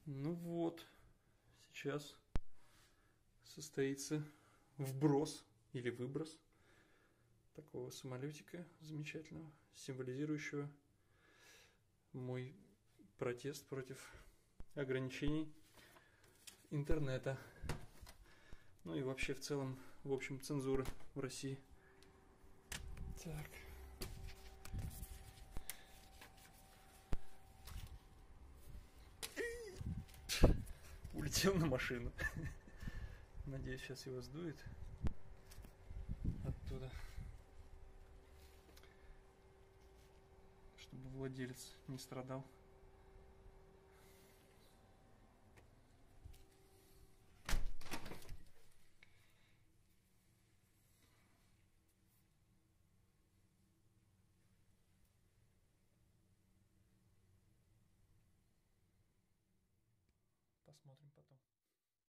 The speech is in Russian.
Ну вот, сейчас состоится вброс или выброс такого самолетика замечательного, символизирующего мой протест против ограничений интернета. Ну и вообще в целом, в общем, цензуры в России. Так. Улетел на машину. Надеюсь, сейчас его сдует оттуда, чтобы владелец не страдал. Посмотрим потом.